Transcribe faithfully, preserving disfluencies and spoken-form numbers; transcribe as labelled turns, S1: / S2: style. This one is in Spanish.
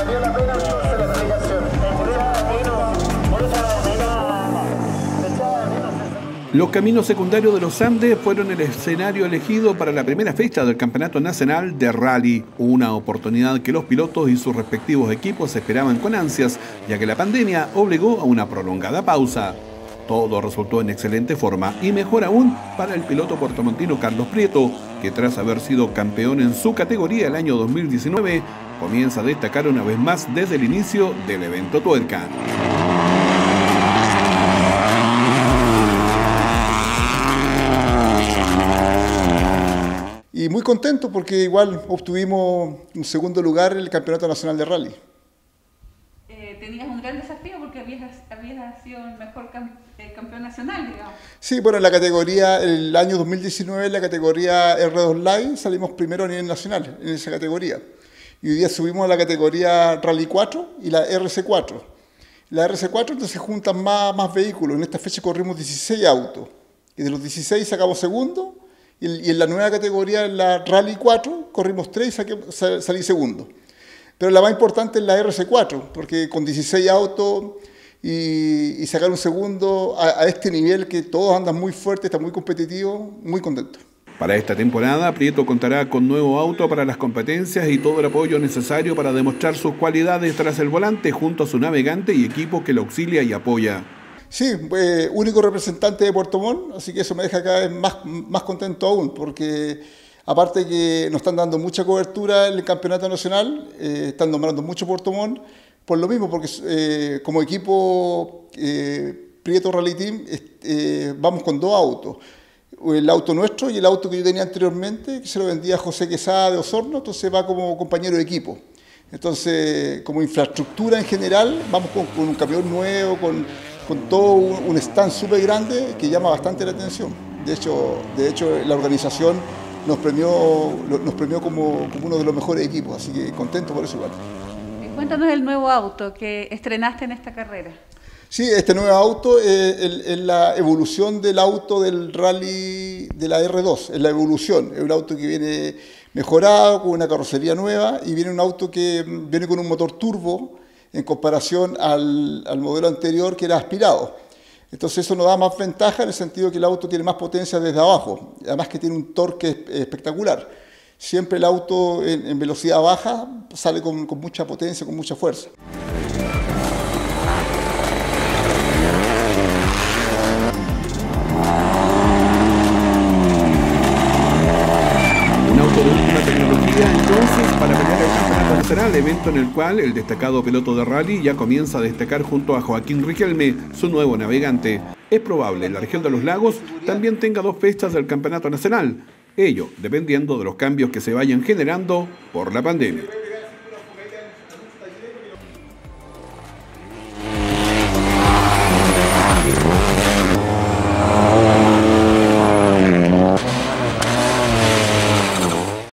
S1: valió la pena entonces la explicación.
S2: Los caminos secundarios de los Andes fueron el escenario elegido para la primera fecha del Campeonato Nacional de Rally, una oportunidad que los pilotos y sus respectivos equipos esperaban con ansias, ya que la pandemia obligó a una prolongada pausa. Todo resultó en excelente forma y mejor aún para el piloto puertomontino Carlos Prieto, que tras haber sido campeón en su categoría el año dos mil diecinueve, comienza a destacar una vez más desde el inicio del evento Tuerca.
S3: Y muy contento porque igual obtuvimos un segundo lugar en el Campeonato Nacional de Rally.
S4: Eh, tenías un gran desafío porque habías, habías sido el mejor camp el campeón nacional, digamos.
S3: Sí, bueno, en la categoría, el año dos mil diecinueve, en la categoría R dos Live, salimos primero a nivel nacional en esa categoría. Y hoy día subimos a la categoría Rally cuatro y la R C cuatro. La R C cuatro entonces juntan más, más vehículos. En esta fecha corrimos dieciséis autos. Y de los dieciséis sacamos segundo. Y en la nueva categoría, en la Rally cuatro, corrimos tres y saqué, salí segundo. Pero la más importante es la R C cuatro, porque con dieciséis autos y, y sacar un segundo a, a este nivel que todos andan muy fuerte, está muy competitivo, muy contento.
S2: Para esta temporada, Prieto contará con nuevo auto para las competencias y todo el apoyo necesario para demostrar sus cualidades tras el volante junto a su navegante y equipo que lo auxilia y apoya.
S3: Sí, eh, único representante de Puerto Montt, así que eso me deja cada vez más, más contento aún, porque aparte que nos están dando mucha cobertura en el campeonato nacional, eh, están nombrando mucho Puerto Montt, por lo mismo, porque eh, como equipo eh, Prieto Rally Team eh, vamos con dos autos, el auto nuestro y el auto que yo tenía anteriormente, que se lo vendía a José Quesada de Osorno, entonces va como compañero de equipo. Entonces, como infraestructura en general, vamos con, con un camión nuevo, con... con todo un stand súper grande que llama bastante la atención. De hecho, de hecho la organización nos premió, nos premió como, como uno de los mejores equipos, así que contento por eso igual.
S4: Cuéntanos el nuevo auto que estrenaste en esta carrera.
S3: Sí, este nuevo auto es, es la evolución del auto del rally de la R dos, es la evolución, es un auto que viene mejorado, con una carrocería nueva y viene un auto que viene con un motor turbo en comparación al, al modelo anterior que era aspirado. Entonces eso nos da más ventaja en el sentido que el auto tiene más potencia desde abajo, además que tiene un torque espectacular. Siempre el auto en, en velocidad baja sale con, con mucha potencia, con mucha fuerza.
S2: De última tecnología entonces para pelear el campeonato nacional, evento en el cual el destacado piloto de rally ya comienza a destacar junto a Joaquín Riquelme, su nuevo navegante. Es probable en la región de los lagos también tenga dos fechas del campeonato nacional, ello dependiendo de los cambios que se vayan generando por la pandemia.